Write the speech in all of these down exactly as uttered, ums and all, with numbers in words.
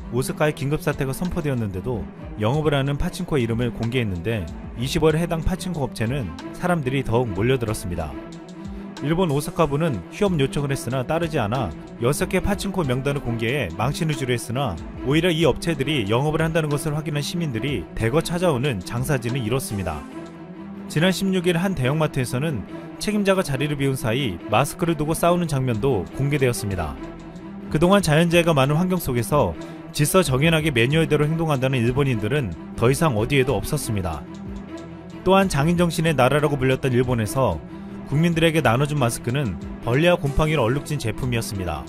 오사카의 긴급사태가 선포되었는데도 영업을 하는 파친코 이름을 공개했는데 이십월에 해당 파친코 업체는 사람들이 더욱 몰려들었습니다. 일본 오사카부는 휴업 요청을 했으나 따르지 않아 여섯 개 파친코 명단을 공개해 망신을 주려 했으나 오히려 이 업체들이 영업을 한다는 것을 확인한 시민들이 대거 찾아오는 장사진을 이뤘습니다. 지난 십육일 한 대형마트에서는 책임자가 자리를 비운 사이 마스크를 두고 싸우는 장면도 공개되었습니다. 그동안 자연재해가 많은 환경 속에서 질서정연하게 매뉴얼대로 행동한다는 일본인들은 더 이상 어디에도 없었습니다. 또한 장인정신의 나라라고 불렸던 일본에서 국민들에게 나눠준 마스크는 벌레와 곰팡이를 얼룩진 제품이었습니다.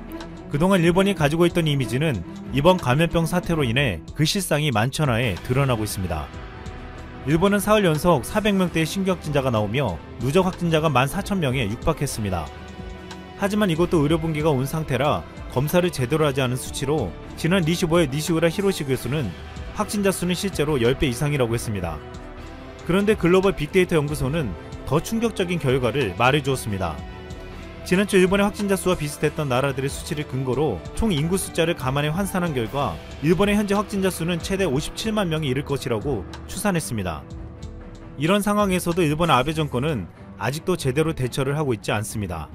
그동안 일본이 가지고 있던 이미지는 이번 감염병 사태로 인해 그 실상이 만천하에 드러나고 있습니다. 일본은 사흘 연속 사백 명대의 신규 확진자가 나오며 누적 확진자가 만 사천 명에 육박했습니다. 하지만 이것도 의료분기가 온 상태라 검사를 제대로 하지 않은 수치로 지난 이십오일 니시우라 히로시 교수는 확진자 수는 실제로 십 배 이상이라고 했습니다. 그런데 글로벌 빅데이터 연구소는 더 충격적인 결과를 말해주었습니다. 지난주 일본의 확진자 수와 비슷했던 나라들의 수치를 근거로 총 인구 숫자를 감안해 환산한 결과 일본의 현재 확진자 수는 최대 오십칠만 명에 이를 것이라고 추산했습니다. 이런 상황에서도 일본 아베 정권은 아직도 제대로 대처를 하고 있지 않습니다.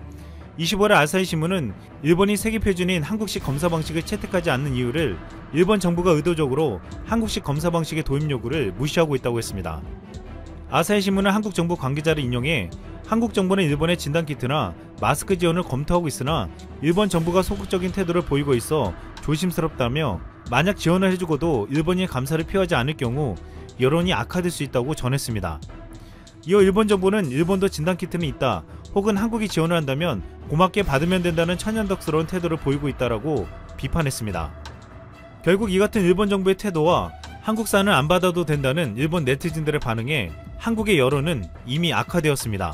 이십오일 아사히 신문은 일본이 세계 표준인 한국식 검사 방식을 채택하지 않는 이유를 일본 정부가 의도적으로 한국식 검사 방식의 도입 요구를 무시하고 있다고 했습니다. 아사히 신문은 한국 정부 관계자를 인용해 한국 정부는 일본의 진단키트나 마스크 지원을 검토하고 있으나 일본 정부가 소극적인 태도를 보이고 있어 조심스럽다며 만약 지원을 해주고도 일본이 감사를 표하지 않을 경우 여론이 악화될 수 있다고 전했습니다. 이어 일본 정부는 일본도 진단키트는 있다 혹은 한국이 지원을 한다면 고맙게 받으면 된다는 천연덕스러운 태도를 보이고 있다라고 비판했습니다. 결국 이 같은 일본 정부의 태도와 한국산은 안 받아도 된다는 일본 네티즌들의 반응에 한국의 여론은 이미 악화되었습니다.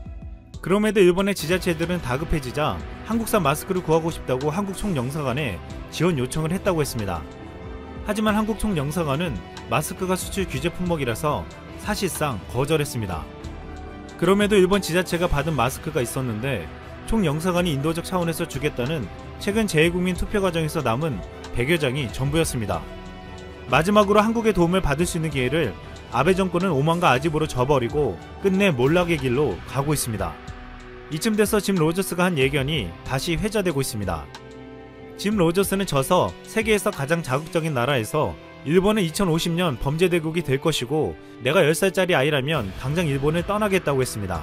그럼에도 일본의 지자체들은 다급해지자 한국산 마스크를 구하고 싶다고 한국 총영사관에 지원 요청을 했다고 했습니다. 하지만 한국 총영사관은 마스크가 수출 규제 품목이라서 사실상 거절했습니다. 그럼에도 일본 지자체가 받은 마스크가 있었는데 총영사관이 인도적 차원에서 주겠다는 최근 재외국민 투표 과정에서 남은 백여 장이 전부였습니다. 마지막으로 한국의 도움을 받을 수 있는 기회를 아베 정권은 오만과 아집으로 져버리고 끝내 몰락의 길로 가고 있습니다. 이쯤 돼서 짐 로저스가 한 예견이 다시 회자되고 있습니다. 짐 로저스는 져서 세계에서 가장 자극적인 나라에서 일본은 이천오십 년 범죄 대국이 될 것이고 내가 열 살짜리 아이라면 당장 일본을 떠나겠다고 했습니다.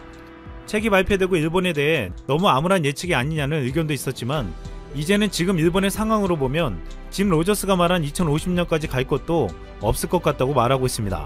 책이 발표되고 일본에 대해 너무 암울한 예측이 아니냐는 의견도 있었지만 이제는 지금 일본의 상황으로 보면 짐 로저스가 말한 이천오십 년까지 갈 것도 없을 것 같다고 말하고 있습니다.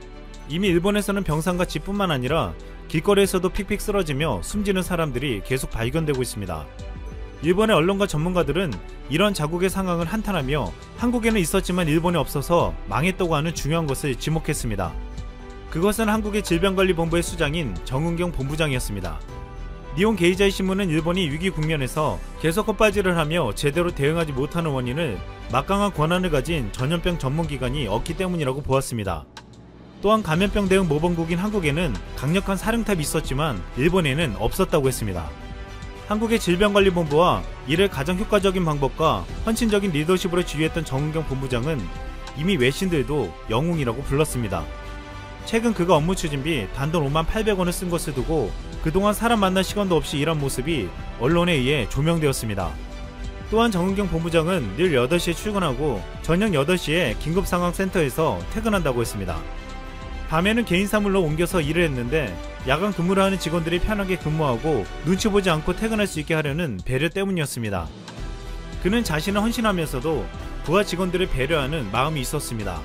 이미 일본에서는 병상과 집뿐만 아니라 길거리에서도 픽픽 쓰러지며 숨지는 사람들이 계속 발견되고 있습니다. 일본의 언론과 전문가들은 이런 자국의 상황을 한탄하며 한국에는 있었지만 일본에 없어서 망했다고 하는 중요한 것을 지목했습니다. 그것은 한국의 질병관리본부의 수장인 정은경 본부장이었습니다. 니혼 게이자이 신문은 일본이 위기 국면에서 계속 헛발질을 하며 제대로 대응하지 못하는 원인을 막강한 권한을 가진 전염병 전문기관이 없기 때문이라고 보았습니다. 또한 감염병 대응 모범국인 한국에는 강력한 사령탑이 있었지만 일본에는 없었다고 했습니다. 한국의 질병관리본부와 이를 가장 효과적인 방법과 헌신적인 리더십으로 지휘했던 정은경 본부장은 이미 외신들도 영웅이라고 불렀습니다. 최근 그가 업무 추진비 단돈 오만 팔백 원을 쓴 것을 두고 그동안 사람 만날 시간도 없이 일한 모습이 언론에 의해 조명되었습니다. 또한 정은경 본부장은 늘 여덟 시에 출근하고 저녁 여덟 시에 긴급상황센터에서 퇴근한다고 했습니다. 밤에는 개인 사무실로 옮겨서 일을 했는데 야간 근무를 하는 직원들이 편하게 근무하고 눈치 보지 않고 퇴근할 수 있게 하려는 배려 때문이었습니다. 그는 자신을 헌신하면서도 부하 직원들을 배려하는 마음이 있었습니다.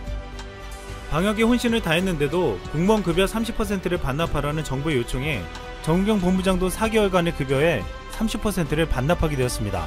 방역에 혼신을 다했는데도 공무원 급여 삼십 퍼센트를 반납하라는 정부의 요청에 정은경 본부장도 사 개월간의 급여의 삼십 퍼센트를 반납하게 되었습니다.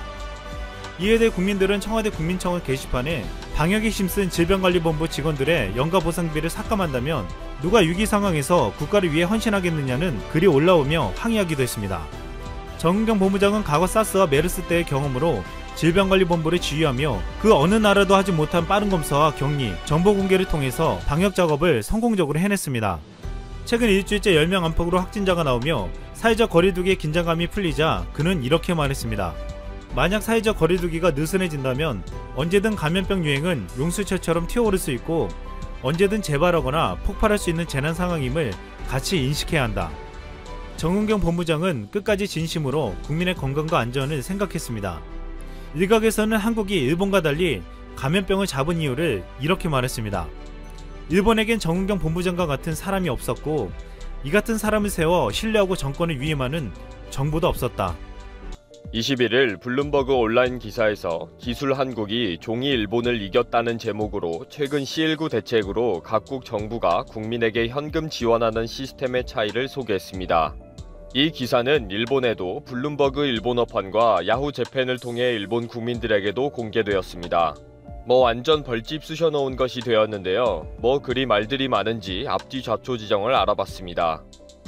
이에 대해 국민들은 청와대 국민청원 게시판에 방역에 힘쓴 질병관리본부 직원들의 연가보상비를 삭감한다면 누가 위기 상황에서 국가를 위해 헌신하겠느냐는 글이 올라오며 항의하기도 했습니다. 정은경 본부장은 과거 사스와 메르스 때의 경험으로 질병관리본부를 지휘하며 그 어느 나라도 하지 못한 빠른 검사와 격리, 정보 공개를 통해서 방역 작업을 성공적으로 해냈습니다. 최근 일주일째 열 명 안팎으로 확진자가 나오며 사회적 거리두기의 긴장감이 풀리자 그는 이렇게 말했습니다. 만약 사회적 거리두기가 느슨해진다면 언제든 감염병 유행은 용수철처럼 튀어오를 수 있고 언제든 재발하거나 폭발할 수 있는 재난 상황임을 같이 인식해야 한다. 정은경 본부장은 끝까지 진심으로 국민의 건강과 안전을 생각했습니다. 일각에서는 한국이 일본과 달리 감염병을 잡은 이유를 이렇게 말했습니다. 일본에겐 정은경 본부장과 같은 사람이 없었고 이 같은 사람을 세워 신뢰하고 정권을 위임하는 정부도 없었다. 이십일일 블룸버그 온라인 기사에서 기술 한국이 종이 일본을 이겼다는 제목으로 최근 씨엘구 대책으로 각국 정부가 국민에게 현금 지원하는 시스템의 차이를 소개했습니다. 이 기사는 일본에도 블룸버그 일본어판과 야후 재팬을 통해 일본 국민들에게도 공개되었습니다. 뭐 완전 벌집 쑤셔놓은 것이 되었는데요. 뭐 그리 말들이 많은지 앞뒤 좌초 지정을 알아봤습니다.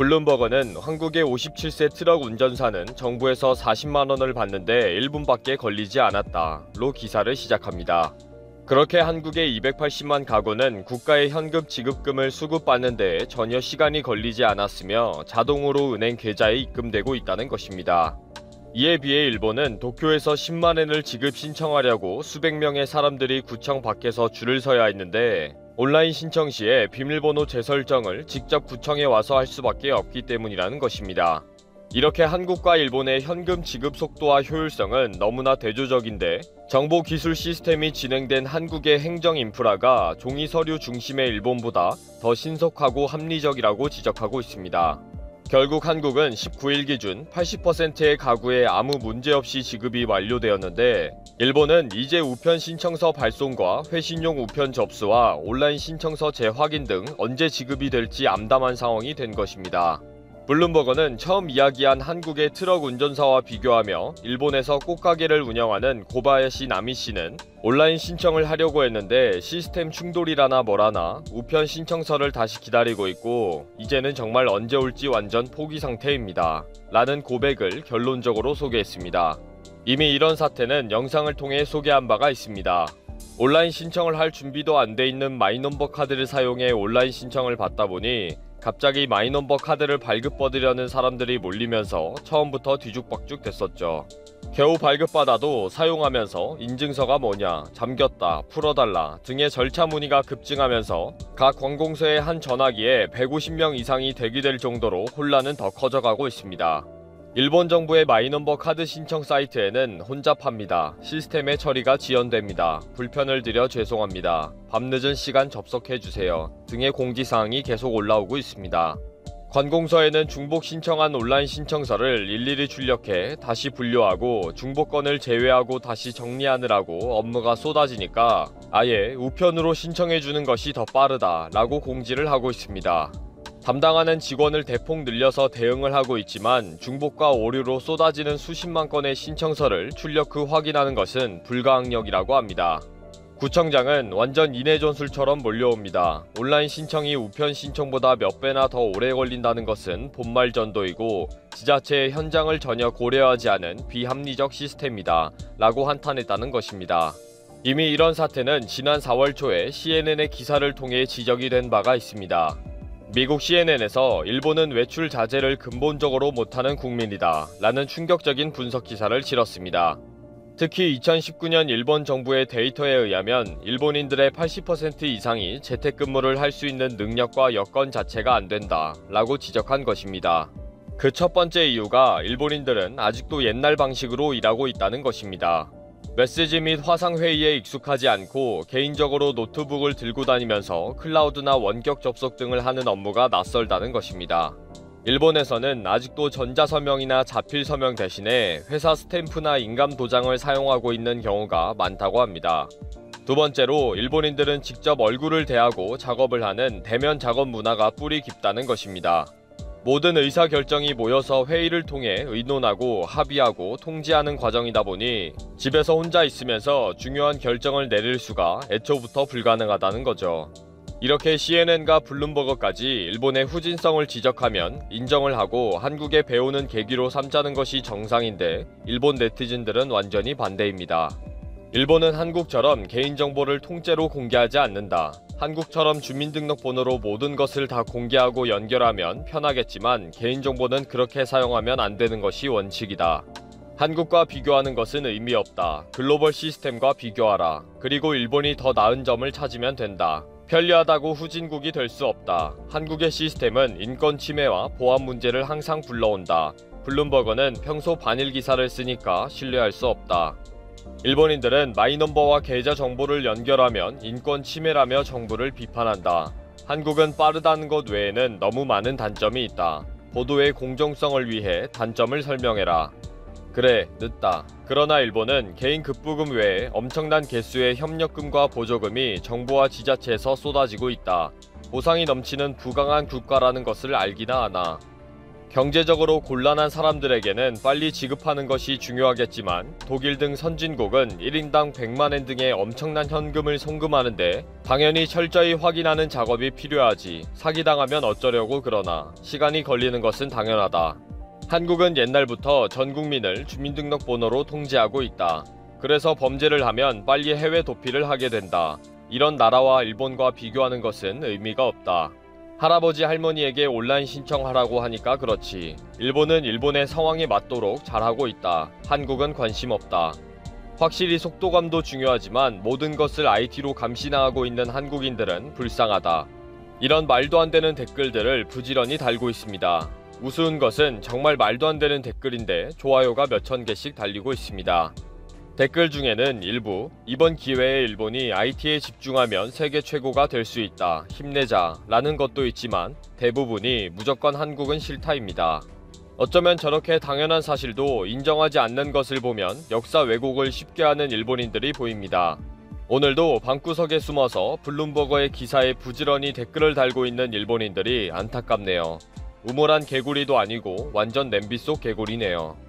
블룸버거는 한국의 오십칠 세 트럭 운전사는 정부에서 사십만 원을 받는데 일 분밖에 걸리지 않았다로 기사를 시작합니다. 그렇게 한국의 이백팔십만 가구는 국가의 현금 지급금을 수급받는 데 전혀 시간이 걸리지 않았으며 자동으로 은행 계좌에 입금되고 있다는 것입니다. 이에 비해 일본은 도쿄에서 십만 엔을 지급 신청하려고 수백 명의 사람들이 구청 밖에서 줄을 서야 했는데 온라인 신청 시에 비밀번호 재설정을 직접 구청에 와서 할 수밖에 없기 때문이라는 것입니다. 이렇게 한국과 일본의 현금 지급 속도와 효율성은 너무나 대조적인데 정보기술 시스템이 진행된 한국의 행정 인프라가 종이 서류 중심의 일본보다 더 신속하고 합리적이라고 지적하고 있습니다. 결국 한국은 십구일 기준 팔십 퍼센트의 가구에 아무 문제 없이 지급이 완료되었는데 일본은 이제 우편 신청서 발송과 회신용 우편 접수와 온라인 신청서 재확인 등 언제 지급이 될지 암담한 상황이 된 것입니다. 블룸버거는 처음 이야기한 한국의 트럭 운전사와 비교하며 일본에서 꽃가게를 운영하는 고바야시 나미 씨는 온라인 신청을 하려고 했는데 시스템 충돌이라나 뭐라나 우편 신청서를 다시 기다리고 있고 이제는 정말 언제 올지 완전 포기 상태입니다. 라는 고백을 결론적으로 소개했습니다. 이미 이런 사태는 영상을 통해 소개한 바가 있습니다. 온라인 신청을 할 준비도 안 돼 있는 마이넘버 카드를 사용해 온라인 신청을 받다 보니 갑자기 마이넘버 카드를 발급받으려는 사람들이 몰리면서 처음부터 뒤죽박죽 됐었죠. 겨우 발급받아도 사용하면서 인증서가 뭐냐, 잠겼다, 풀어달라 등의 절차 문의가 급증하면서 각 관공서의 한 전화기에 백오십 명 이상이 대기될 정도로 혼란은 더 커져가고 있습니다. 일본 정부의 마이넘버 카드 신청 사이트에는 혼잡합니다. 시스템의 처리가 지연됩니다. 불편을 드려 죄송합니다. 밤늦은 시간 접속해주세요. 등의 공지사항이 계속 올라오고 있습니다. 관공서에는 중복 신청한 온라인 신청서를 일일이 출력해 다시 분류하고 중복건을 제외하고 다시 정리하느라고 업무가 쏟아지니까 아예 우편으로 신청해주는 것이 더 빠르다 라고 공지를 하고 있습니다. 담당하는 직원을 대폭 늘려서 대응을 하고 있지만 중복과 오류로 쏟아지는 수십만 건의 신청서를 출력 후 확인하는 것은 불가항력이라고 합니다. 구청장은 완전 인해전술처럼 몰려옵니다. 온라인 신청이 우편 신청보다 몇 배나 더 오래 걸린다는 것은 본말전도이고 지자체의 현장을 전혀 고려하지 않은 비합리적 시스템이다 라고 한탄했다는 것입니다. 이미 이런 사태는 지난 사월 초에 씨엔엔의 기사를 통해 지적이 된 바가 있습니다. 미국 씨엔엔에서 일본은 외출 자제를 근본적으로 못하는 국민이다 라는 충격적인 분석 기사를 실었습니다. 특히 이천십구 년 일본 정부의 데이터에 의하면 일본인들의 팔십 퍼센트 이상이 재택근무를 할 수 있는 능력과 여건 자체가 안 된다 라고 지적한 것입니다. 그 첫 번째 이유가 일본인들은 아직도 옛날 방식으로 일하고 있다는 것입니다. 메시지 및 화상회의에 익숙하지 않고 개인적으로 노트북을 들고 다니면서 클라우드나 원격 접속 등을 하는 업무가 낯설다는 것입니다. 일본에서는 아직도 전자서명이나 자필서명 대신에 회사 스탬프나 인감 도장을 사용하고 있는 경우가 많다고 합니다. 두 번째로 일본인들은 직접 얼굴을 대하고 작업을 하는 대면 작업 문화가 뿌리 깊다는 것입니다. 모든 의사결정이 모여서 회의를 통해 의논하고 합의하고 통지하는 과정이다 보니 집에서 혼자 있으면서 중요한 결정을 내릴 수가 애초부터 불가능하다는 거죠. 이렇게 씨엔엔과 블룸버거까지 일본의 후진성을 지적하면 인정을 하고 한국에 배우는 계기로 삼자는 것이 정상인데 일본 네티즌들은 완전히 반대입니다. 일본은 한국처럼 개인정보를 통째로 공개하지 않는다. 한국처럼 주민등록번호로 모든 것을 다 공개하고 연결하면 편하겠지만 개인정보는 그렇게 사용하면 안 되는 것이 원칙이다. 한국과 비교하는 것은 의미 없다. 글로벌 시스템과 비교하라. 그리고 일본이 더 나은 점을 찾으면 된다. 편리하다고 후진국이 될 수 없다. 한국의 시스템은 인권 침해와 보안 문제를 항상 불러온다. 블룸버그는 평소 반일 기사를 쓰니까 신뢰할 수 없다. 일본인들은 마이넘버와 계좌 정보를 연결하면 인권 침해라며 정부를 비판한다. 한국은 빠르다는 것 외에는 너무 많은 단점이 있다. 보도의 공정성을 위해 단점을 설명해라. 그래, 늦다. 그러나 일본은 개인 급부금 외에 엄청난 개수의 협력금과 보조금이 정부와 지자체에서 쏟아지고 있다. 보상이 넘치는 부강한 국가라는 것을 알기나 하나. 경제적으로 곤란한 사람들에게는 빨리 지급하는 것이 중요하겠지만 독일 등 선진국은 일 인당 백만 엔 등의 엄청난 현금을 송금하는데 당연히 철저히 확인하는 작업이 필요하지. 사기당하면 어쩌려고 그러나 시간이 걸리는 것은 당연하다. 한국은 옛날부터 전 국민을 주민등록번호로 통제하고 있다. 그래서 범죄를 하면 빨리 해외 도피를 하게 된다. 이런 나라와 일본과 비교하는 것은 의미가 없다. 할아버지 할머니에게 온라인 신청하라고 하니까 그렇지. 일본은 일본의 상황에 맞도록 잘하고 있다. 한국은 관심 없다. 확실히 속도감도 중요하지만 모든 것을 아이티로 감시당하고 있는 한국인들은 불쌍하다. 이런 말도 안 되는 댓글들을 부지런히 달고 있습니다. 우스운 것은 정말 말도 안 되는 댓글인데 좋아요가 몇천 개씩 달리고 있습니다. 댓글 중에는 일부 이번 기회에 일본이 아이티에 집중하면 세계 최고가 될 수 있다. 힘내자 라는 것도 있지만 대부분이 무조건 한국은 싫다입니다. 어쩌면 저렇게 당연한 사실도 인정하지 않는 것을 보면 역사 왜곡을 쉽게 하는 일본인들이 보입니다. 오늘도 방구석에 숨어서 블룸버거의 기사에 부지런히 댓글을 달고 있는 일본인들이 안타깝네요. 우물한 개구리도 아니고 완전 냄비 속 개구리네요.